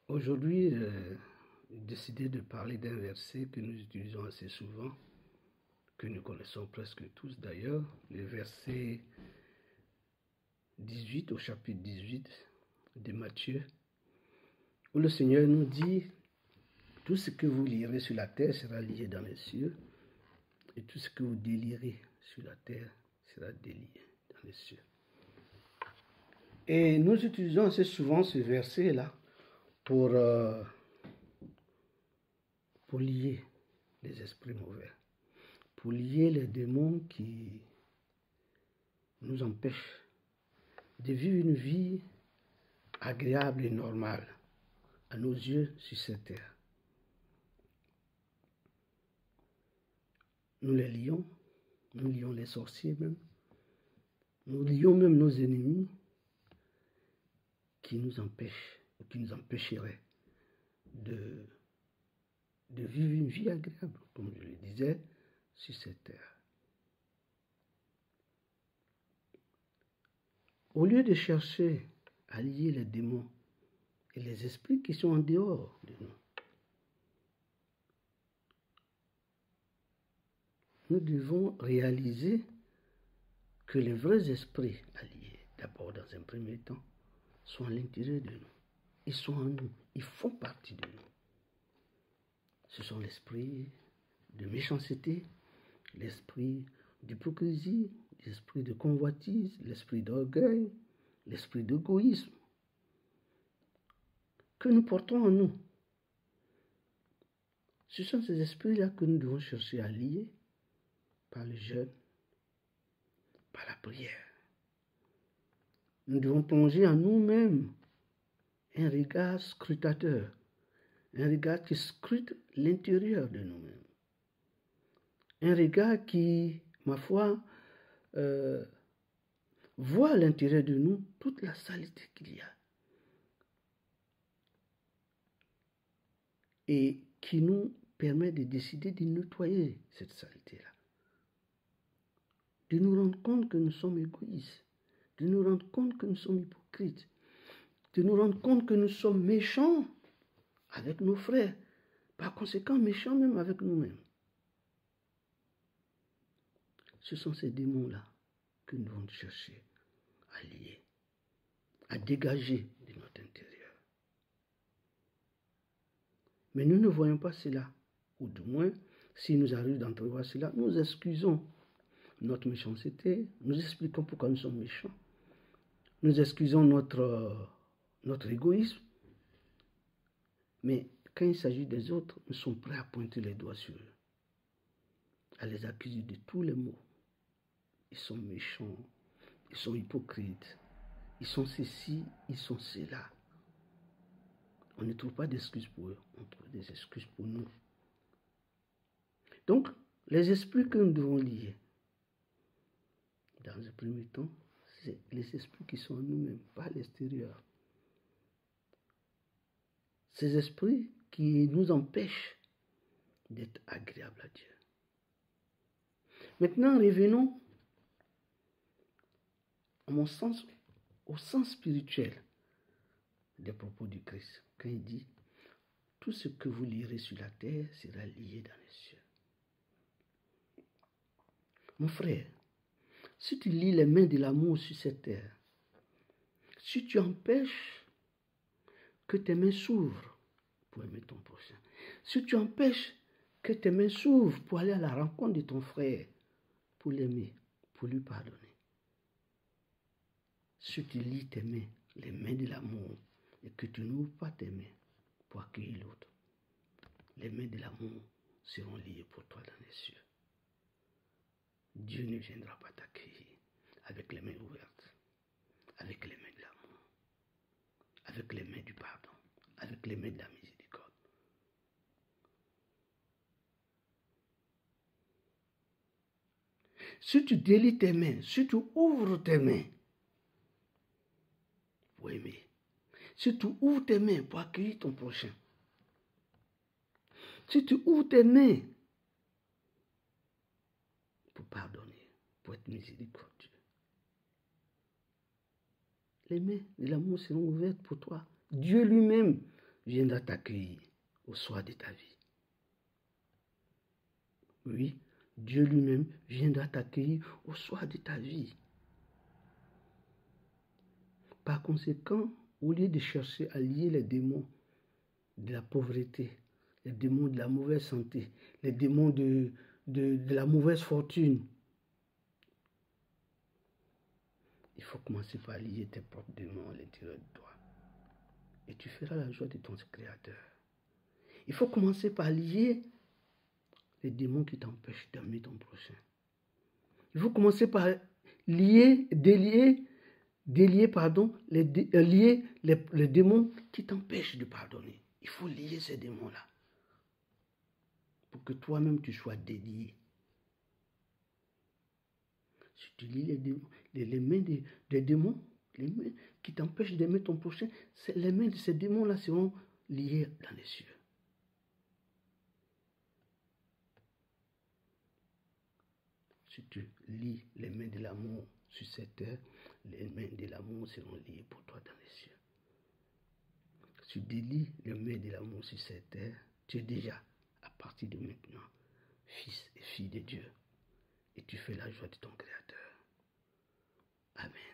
Aujourd'hui, j'ai décidé de parler d'un verset que nous utilisons assez souvent, que nous connaissons presque tous d'ailleurs, le verset 18 au chapitre 18 de Matthieu, où le Seigneur nous dit « Tout ce que vous lirez sur la terre sera lié dans les cieux, et tout ce que vous délirez sur la terre sera délié dans les cieux. » Et nous utilisons assez souvent ce verset-là pour lier les esprits mauvais, pour lier les démons qui nous empêchent de vivre une vie agréable et normale à nos yeux sur cette terre. Nous les lions, nous lions les sorciers même, nous lions même nos ennemis qui nous empêchent ou qui nous empêcheraient de vivre une vie agréable, comme je le disais, sur cette terre. Au lieu de chercher à lier les démons et les esprits qui sont en dehors de nous, nous devons réaliser que les vrais esprits à lier, d'abord dans un premier temps, sont à l'intérieur de nous. Ils sont en nous, ils font partie de nous. Ce sont l'esprit de méchanceté, l'esprit d'hypocrisie, l'esprit de convoitise, l'esprit d'orgueil, l'esprit d'égoïsme que nous portons en nous. Ce sont ces esprits-là que nous devons chercher à lier par le jeûne, par la prière. Nous devons plonger en nous-mêmes un regard scrutateur, un regard qui scrute l'intérieur de nous-mêmes. Un regard qui, ma foi, voit à l'intérieur de nous toute la saleté qu'il y a. Et qui nous permet de décider de nettoyer cette saleté-là. De nous rendre compte que nous sommes égoïstes. De nous rendre compte que nous sommes hypocrites. De nous rendre compte que nous sommes méchants avec nos frères. Par conséquent, méchants même avec nous-mêmes. Ce sont ces démons-là que nous devons chercher à lier, à dégager de notre intérieur. Mais nous ne voyons pas cela, ou du moins, s'il nous arrive d'entrevoir cela, nous excusons notre méchanceté, nous expliquons pourquoi nous sommes méchants, nous excusons notre égoïsme, mais quand il s'agit des autres, nous sommes prêts à pointer les doigts sur eux, à les accuser de tous les maux. Ils sont méchants, ils sont hypocrites, ils sont ceci, ils sont cela. On ne trouve pas d'excuses pour eux, on trouve des excuses pour nous. Donc, les esprits que nous devons lier, dans un premier temps, c'est les esprits qui sont en nous-mêmes, pas à l'extérieur. Ces esprits qui nous empêchent d'être agréables à Dieu. Maintenant, revenons au sens spirituel des propos du Christ, quand il dit « Tout ce que vous lirez sur la terre sera lié dans les cieux ». Mon frère, si tu lis les mains de l'amour sur cette terre, si tu empêches que tes mains s'ouvrent pour aimer ton prochain, si tu empêches que tes mains s'ouvrent pour aller à la rencontre de ton frère, pour l'aimer, pour lui pardonner, si tu lis tes mains, les mains de l'amour, et que tu n'ouvres pas tes mains pour accueillir l'autre, les mains de l'amour seront liées pour toi dans les cieux. Dieu ne viendra pas t'accueillir avec les mains ouvertes, avec les mains de l'amour, avec les mains du pardon, avec les mains de la miséricorde. Si tu délies tes mains, si tu ouvres tes mains pour aimer, si tu ouvres tes mains pour accueillir ton prochain, si tu ouvres tes mains pour pardonner, pour être miséricordieux, les mains de l'amour seront ouvertes pour toi. Dieu lui-même viendra t'accueillir au soir de ta vie. Oui, Dieu lui-même viendra t'accueillir au soir de ta vie. Par conséquent, au lieu de chercher à lier les démons de la pauvreté, les démons de la mauvaise santé, les démons de la mauvaise fortune, il faut commencer par lier tes propres démons à l'intérieur de toi. Et tu feras la joie de ton Créateur. Il faut commencer par lier les démons qui t'empêchent d'aimer ton prochain. Il faut commencer par lier les démons qui t'empêchent de pardonner. Il faut lier ces démons-là pour que toi-même tu sois délié. Si tu lis les mains des démons, les mains qui t'empêchent d'aimer ton prochain, les mains de ces démons-là seront liées dans les cieux. Si tu lis les mains de l'amour sur cette terre, les mains de l'amour seront liées pour toi dans les cieux. Si tu délies les mains de l'amour sur cette terre, tu es déjà, à partir de maintenant, fils et fille de Dieu. Et tu fais la joie de ton Créateur. Amen.